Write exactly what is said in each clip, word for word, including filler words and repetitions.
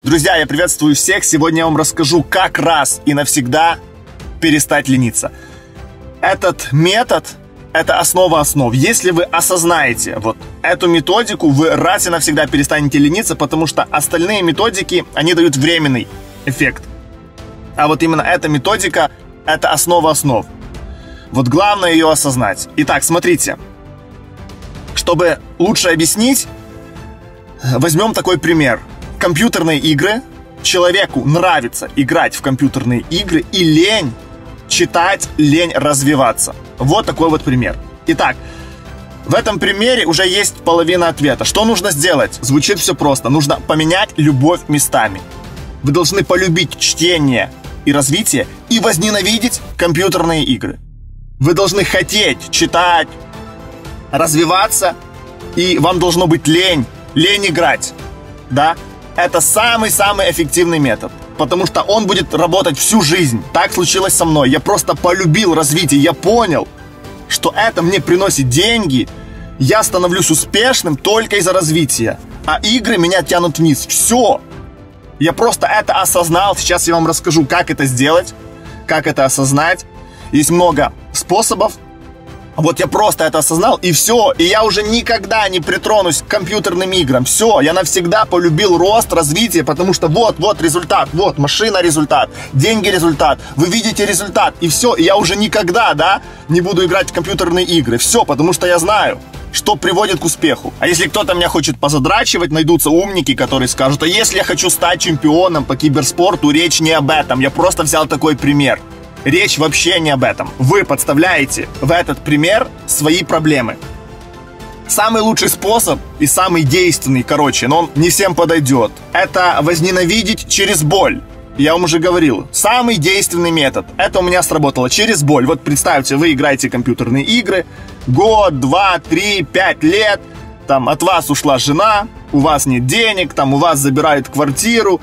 Друзья, я приветствую всех. Сегодня я вам расскажу, как раз и навсегда перестать лениться. Этот метод – это основа основ. Если вы осознаете вот эту методику, вы раз и навсегда перестанете лениться, потому что остальные методики, они дают временный эффект. А вот именно эта методика – это основа основ. Вот главное ее осознать. Итак, смотрите. Чтобы лучше объяснить, возьмем такой пример. Компьютерные игры. Человеку нравится играть в компьютерные игры, и лень читать, лень развиваться. Вот такой вот пример. Итак, в этом примере уже есть половина ответа. Что нужно сделать? Звучит все просто. Нужно поменять любовь местами. Вы должны полюбить чтение и развитие и возненавидеть компьютерные игры. Вы должны хотеть читать, развиваться, и вам должно быть лень, лень играть. Да? Это самый-самый эффективный метод, потому что он будет работать всю жизнь. Так случилось со мной. Я просто полюбил развитие. Я понял, что это мне приносит деньги. Я становлюсь успешным только из-за развития. А игры меня тянут вниз. Все. Я просто это осознал. Сейчас я вам расскажу, как это сделать, как это осознать. Есть много способов. Вот я просто это осознал, и все. И я уже никогда не притронусь к компьютерным играм. Все, я навсегда полюбил рост, развитие, потому что вот, вот результат, вот машина результат, деньги результат, вы видите результат, и все. И я уже никогда, да, не буду играть в компьютерные игры. Все, потому что я знаю, что приводит к успеху. А если кто-то меня хочет позадрачивать, найдутся умники, которые скажут: а если я хочу стать чемпионом по киберспорту, речь не об этом. Я просто взял такой пример. Речь вообще не об этом. Вы подставляете в этот пример свои проблемы. Самый лучший способ и самый действенный, короче, но он не всем подойдет, это возненавидеть через боль. Я вам уже говорил, самый действенный метод. Это у меня сработало через боль. Вот представьте, вы играете в компьютерные игры, год, два, три, пять лет, там от вас ушла жена, у вас нет денег, там у вас забирают квартиру,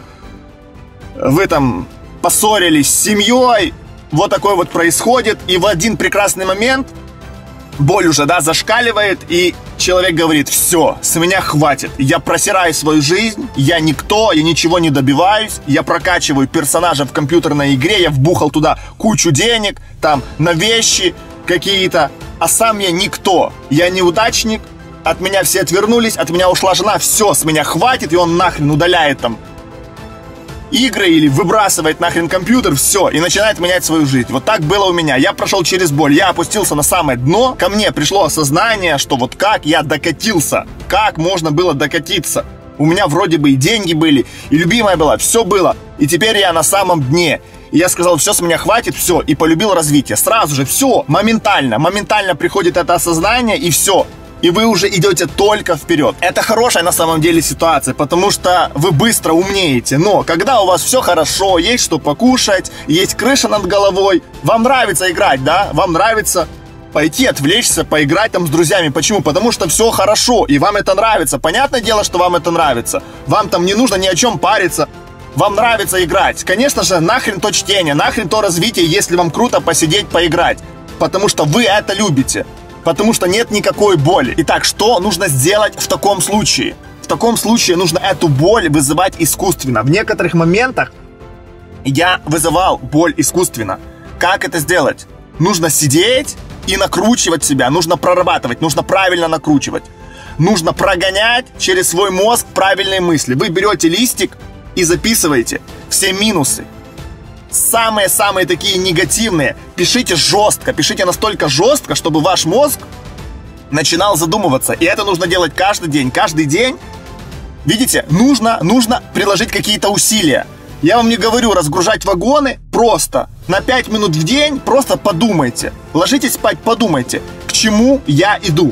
вы там поссорились с семьей. Вот такое вот происходит, и в один прекрасный момент боль уже, да, зашкаливает, и человек говорит: все, с меня хватит, я просираю свою жизнь, я никто, я ничего не добиваюсь, я прокачиваю персонажа в компьютерной игре, я вбухал туда кучу денег, там, на вещи какие-то, а сам я никто, я неудачник, от меня все отвернулись, от меня ушла жена, все, с меня хватит, и он нахрен удаляет там игры или выбрасывает нахрен компьютер, все, и начинает менять свою жизнь. Вот так было у меня. Я прошел через боль, я опустился на самое дно, ко мне пришло осознание, что вот как я докатился, как можно было докатиться. У меня вроде бы и деньги были, и любимая была, все было, и теперь я на самом дне. И я сказал: все, с меня хватит, все, и полюбил развитие. Сразу же, все, моментально, моментально приходит это осознание, и все. И вы уже идете только вперед. Это хорошая на самом деле ситуация, потому что вы быстро умнеете. Но когда у вас все хорошо, есть что покушать, есть крыша над головой, вам нравится играть, да? Вам нравится пойти отвлечься, поиграть там с друзьями. Почему? Потому что все хорошо, и вам это нравится. Понятное дело, что вам это нравится. Вам там не нужно ни о чем париться. Вам нравится играть. Конечно же, нахрен то чтение, нахрен то развитие, если вам круто посидеть, поиграть. Потому что вы это любите. Потому что нет никакой боли. Итак, что нужно сделать в таком случае? В таком случае нужно эту боль вызывать искусственно. В некоторых моментах я вызывал боль искусственно. Как это сделать? Нужно сидеть и накручивать себя. Нужно прорабатывать, нужно правильно накручивать. Нужно прогонять через свой мозг правильные мысли. Вы берете листик и записываете все минусы. Самые-самые такие негативные. Пишите жестко, пишите настолько жестко, чтобы ваш мозг начинал задумываться. И это нужно делать каждый день. Каждый день, видите, нужно, нужно приложить какие-то усилия. Я вам не говорю разгружать вагоны, просто на пять минут в день просто подумайте. Ложитесь спать, подумайте, к чему я иду.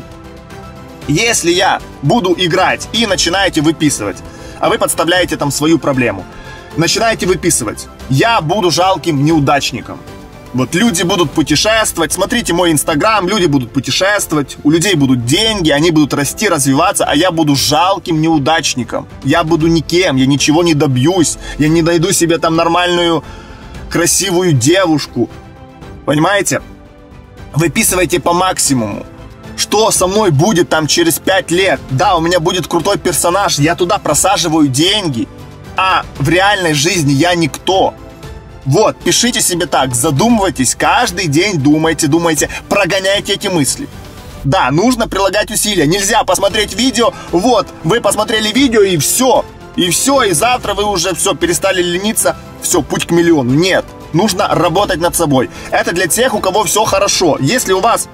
Если я буду играть и начинаете выписывать, а вы подставляете там свою проблему, начинаете выписывать: я буду жалким неудачником. Вот люди будут путешествовать, смотрите мой инстаграм, люди будут путешествовать, у людей будут деньги, они будут расти, развиваться, а я буду жалким неудачником. Я буду никем, я ничего не добьюсь, я не найду себе там нормальную, красивую девушку. Понимаете? Выписывайте по максимуму. Что со мной будет там через пять лет? Да, у меня будет крутой персонаж, я туда просаживаю деньги. а в реальной жизни я никто. Вот, пишите себе так, задумывайтесь, каждый день думайте, думайте, прогоняйте эти мысли. Да, нужно прилагать усилия, нельзя посмотреть видео, вот, вы посмотрели видео и все, и все, и завтра вы уже все, перестали лениться, все, путь к миллиону. Нет, нужно работать над собой. Это для тех, у кого все хорошо. Если у вас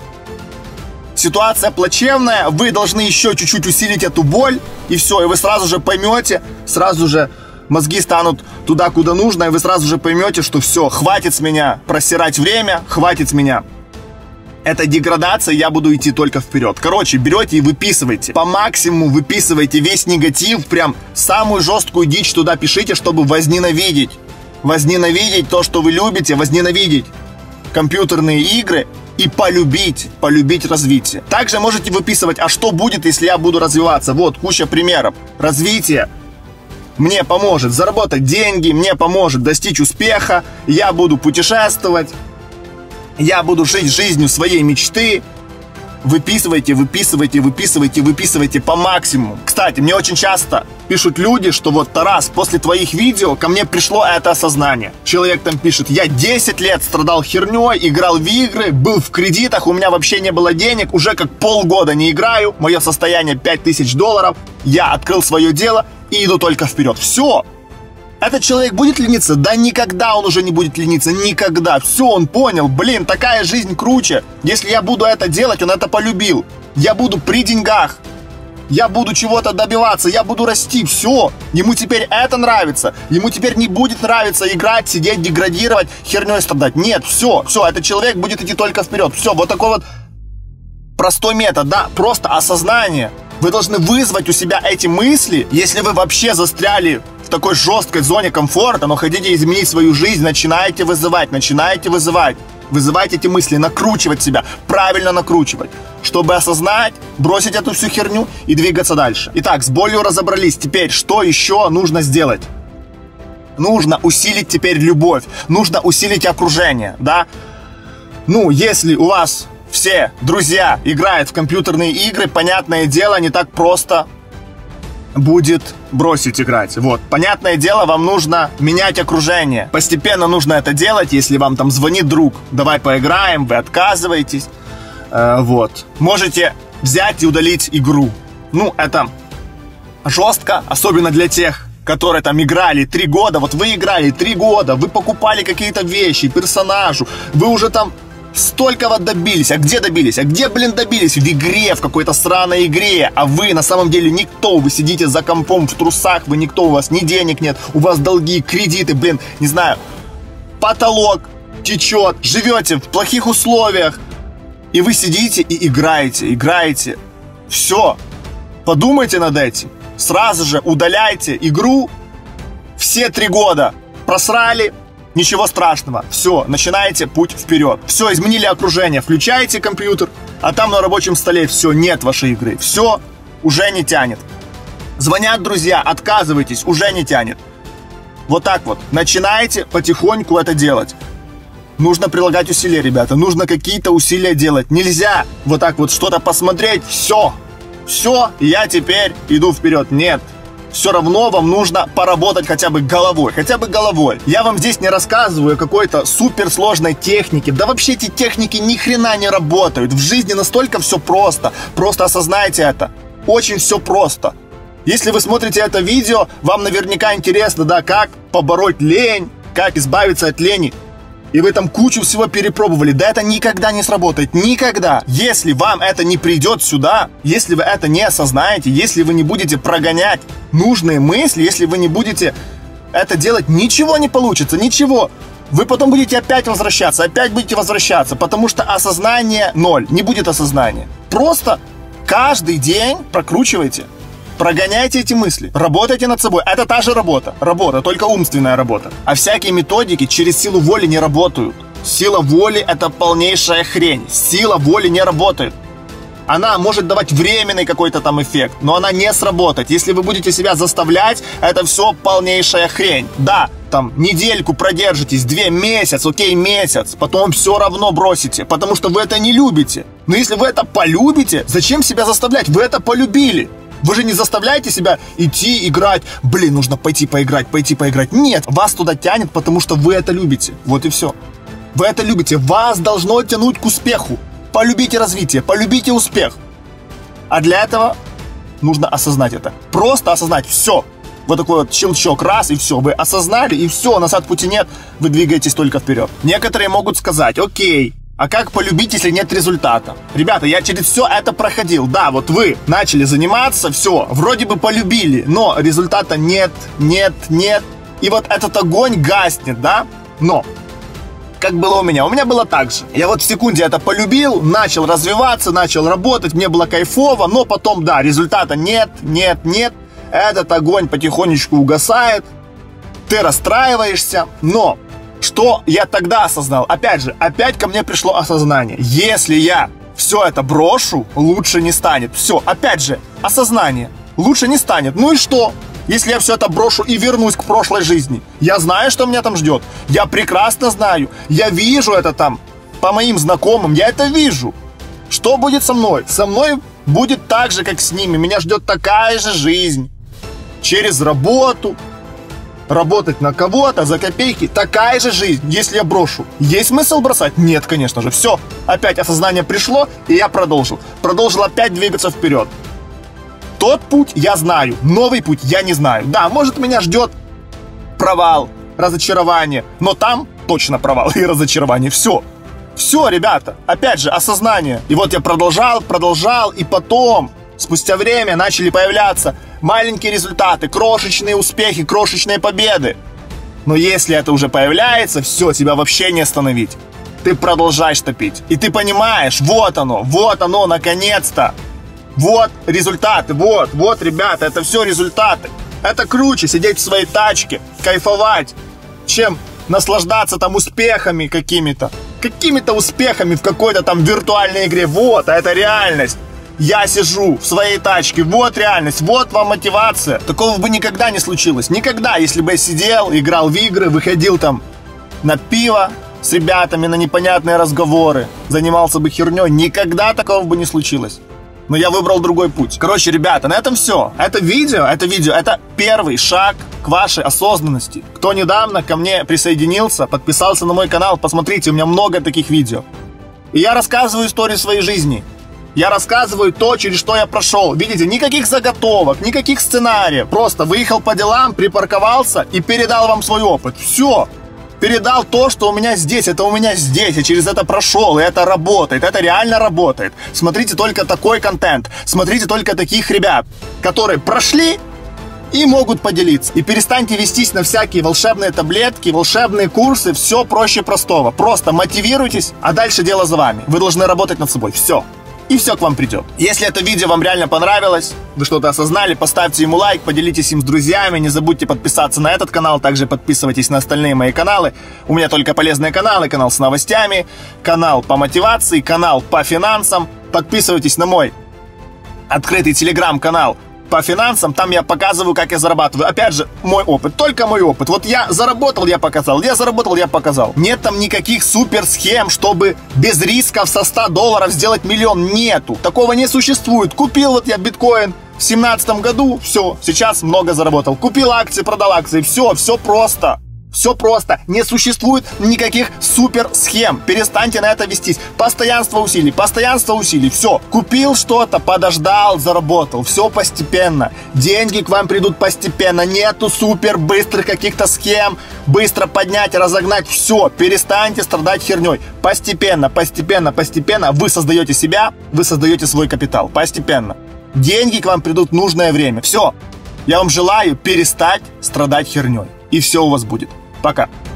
ситуация плачевная, вы должны еще чуть-чуть усилить эту боль, и все, и вы сразу же поймете, сразу же мозги станут туда, куда нужно, и вы сразу же поймете, что все, хватит с меня просирать время, хватит с меня. Это деградация, я буду идти только вперед. Короче, берете и выписывайте. По максимуму выписывайте весь негатив, прям самую жесткую дичь туда пишите, чтобы возненавидеть. Возненавидеть то, что вы любите, возненавидеть компьютерные игры и полюбить, полюбить развитие. Также можете выписывать, а что будет, если я буду развиваться. Вот, куча примеров. Развитие мне поможет заработать деньги, мне поможет достичь успеха, я буду путешествовать, я буду жить жизнью своей мечты. Выписывайте, выписывайте, выписывайте, выписывайте по максимуму. Кстати, мне очень часто пишут люди, что вот, Тарас, после твоих видео ко мне пришло это осознание. Человек там пишет: я десять лет страдал херней, играл в игры, был в кредитах, у меня вообще не было денег, уже как полгода не играю, мое состояние пять тысяч долларов, я открыл свое дело и иду только вперед. Все. Этот человек будет лениться? Да никогда он уже не будет лениться, никогда. Все, он понял, блин, такая жизнь круче. Если я буду это делать, он это полюбил. Я буду при деньгах, я буду чего-то добиваться, я буду расти, все. Ему теперь это нравится, ему теперь не будет нравиться играть, сидеть, деградировать, херней страдать. Нет, все, все, этот человек будет идти только вперед. Все, вот такой вот простой метод, да, просто осознание. Вы должны вызвать у себя эти мысли, если вы вообще застряли в такой жесткой зоне комфорта, но хотите изменить свою жизнь, начинаете вызывать, начинаете вызывать. Вызывать эти мысли, накручивать себя, правильно накручивать, чтобы осознать, бросить эту всю херню и двигаться дальше. Итак, с болью разобрались. Теперь, что еще нужно сделать? Нужно усилить теперь любовь, нужно усилить окружение, да? Ну, если у вас все друзья играют в компьютерные игры, понятное дело, не так просто будет бросить играть. Вот, понятное дело, вам нужно менять окружение. Постепенно нужно это делать, если вам там звонит друг, давай поиграем, вы отказываетесь. Э, вот. Можете взять и удалить игру. Ну, это жестко, особенно для тех, которые там играли три года. Вот вы играли три года, вы покупали какие-то вещи, персонажу, вы уже там столько вот добились. А где добились? А где, блин, добились? В игре, в какой-то сраной игре. А вы на самом деле никто. Вы сидите за компом в трусах, вы никто, у вас ни денег нет, у вас долги, кредиты, блин, не знаю, потолок течет, живете в плохих условиях. И вы сидите и играете, играете. Все. Подумайте над этим. Сразу же удаляйте игру. Все три года просрали. Ничего страшного. Все, начинаете путь вперед. Все, изменили окружение. Включаете компьютер, а там на рабочем столе все, нет вашей игры. Все, уже не тянет. Звонят друзья, отказывайтесь, уже не тянет. Вот так вот. Начинаете потихоньку это делать. Нужно прилагать усилия, ребята. Нужно какие-то усилия делать. Нельзя вот так вот что-то посмотреть. Все. Все, я теперь иду вперед. Нет. Все равно вам нужно поработать хотя бы головой, хотя бы головой. Я вам здесь не рассказываю о какой-то суперсложной технике. Да вообще эти техники ни хрена не работают. В жизни настолько все просто. Просто осознайте это. Очень все просто. Если вы смотрите это видео, вам наверняка интересно, да, как побороть лень, как избавиться от лени. И вы там кучу всего перепробовали. Да это никогда не сработает. Никогда. Если вам это не придет сюда, если вы это не осознаете, если вы не будете прогонять нужные мысли, если вы не будете это делать, ничего не получится. Ничего. Вы потом будете опять возвращаться, опять будете возвращаться, потому что осознание ноль. Не будет осознания. Просто каждый день прокручивайте. Прогоняйте эти мысли, работайте над собой. Это та же работа, работа, только умственная работа. А всякие методики через силу воли не работают. Сила воли – это полнейшая хрень. Сила воли не работает. Она может давать временный какой-то там эффект, но она не сработает. Если вы будете себя заставлять, это все полнейшая хрень. Да, там недельку продержитесь, две, месяц, окей, месяц, потом все равно бросите, потому что вы это не любите. Но если вы это полюбите, зачем себя заставлять? Вы это полюбили. Вы же не заставляете себя идти играть. Блин, нужно пойти поиграть, пойти поиграть. Нет, вас туда тянет, потому что вы это любите. Вот и все. Вы это любите. Вас должно тянуть к успеху. Полюбите развитие, полюбите успех. А для этого нужно осознать это. Просто осознать. Все. Вот такой вот щелчок, раз, и все. Вы осознали, и все, назад пути нет. Вы двигаетесь только вперед. Некоторые могут сказать: окей, а как полюбить, если нет результата? Ребята, я через все это проходил. Да, вот вы начали заниматься, все, вроде бы полюбили, но результата нет, нет, нет. И вот этот огонь гаснет, да? Но как было у меня? У меня было так же. Я вот в секунде это полюбил, начал развиваться, начал работать, мне было кайфово, но потом, да, результата нет, нет, нет. Этот огонь потихонечку угасает, ты расстраиваешься, но что я тогда осознал? Опять же, опять ко мне пришло осознание. Если я все это брошу, лучше не станет. Все, опять же, осознание. Лучше не станет. Ну и что? Если я все это брошу и вернусь к прошлой жизни, я знаю, что меня там ждет. Я прекрасно знаю. Я вижу это там по моим знакомым. Я это вижу. Что будет со мной? Со мной будет так же, как с ними. Меня ждет такая же жизнь. Через работу. Работать на кого-то за копейки. Такая же жизнь, если я брошу. Есть смысл бросать? Нет, конечно же. Все. Опять осознание пришло, и я продолжил. Продолжил опять двигаться вперед. Тот путь я знаю, новый путь я не знаю. Да, может, меня ждет провал, разочарование, но там точно провал и разочарование. Все. Все, ребята. Опять же, осознание. И вот я продолжал, продолжал, и потом, спустя время, начали появляться маленькие результаты, крошечные успехи, крошечные победы. Но если это уже появляется, все, тебя вообще не остановить. Ты продолжаешь топить. И ты понимаешь, вот оно, вот оно, наконец-то. Вот результаты, вот, вот, ребята, это все результаты. Это круче сидеть в своей тачке, кайфовать, чем наслаждаться там успехами какими-то. Какими-то успехами в какой-то там виртуальной игре. Вот, а это реальность. Я сижу в своей тачке, вот реальность, вот вам мотивация. Такого бы никогда не случилось. Никогда, если бы я сидел, играл в игры, выходил там на пиво с ребятами, на непонятные разговоры, занимался бы херней, никогда такого бы не случилось. Но я выбрал другой путь. Короче, ребята, на этом все. Это видео, это видео, это первый шаг к вашей осознанности. Кто недавно ко мне присоединился, подписался на мой канал, посмотрите, у меня много таких видео. И я рассказываю историю своей жизни. Я рассказываю то, через что я прошел. Видите, никаких заготовок, никаких сценариев. Просто выехал по делам, припарковался и передал вам свой опыт. Все. Передал то, что у меня здесь, это у меня здесь, я через это прошел, и это работает, это реально работает. Смотрите только такой контент, смотрите только таких ребят, которые прошли и могут поделиться. И перестаньте вестись на всякие волшебные таблетки, волшебные курсы, все проще простого. Просто мотивируйтесь, а дальше дело за вами. Вы должны работать над собой, все. И все к вам придет. Если это видео вам реально понравилось, вы что-то осознали, поставьте ему лайк, поделитесь им с друзьями, не забудьте подписаться на этот канал, также подписывайтесь на остальные мои каналы. У меня только полезные каналы, канал с новостями, канал по мотивации, канал по финансам. Подписывайтесь на мой открытый телеграм-канал по финансам, там я показываю, как я зарабатываю. Опять же, мой опыт, только мой опыт. Вот я заработал, я показал, я заработал, я показал. Нет там никаких супер схем, чтобы без рисков со ста долларов сделать миллион. Нету, такого не существует. Купил вот я биткоин в семнадцатом году, все, сейчас много заработал. Купил акции, продал акции, все, все просто. Все просто. Не существует никаких супер схем. Перестаньте на это вестись. Постоянство усилий, постоянство усилий. Все. Купил что-то, подождал, заработал. Все постепенно. Деньги к вам придут постепенно. Нету супер быстрых каких-то схем. Быстро поднять, разогнать. Все. Перестаньте страдать херней. Постепенно, постепенно, постепенно вы создаете себя, вы создаете свой капитал. Постепенно. Деньги к вам придут в нужное время. Все. Я вам желаю перестать страдать херней. И все у вас будет. Пока.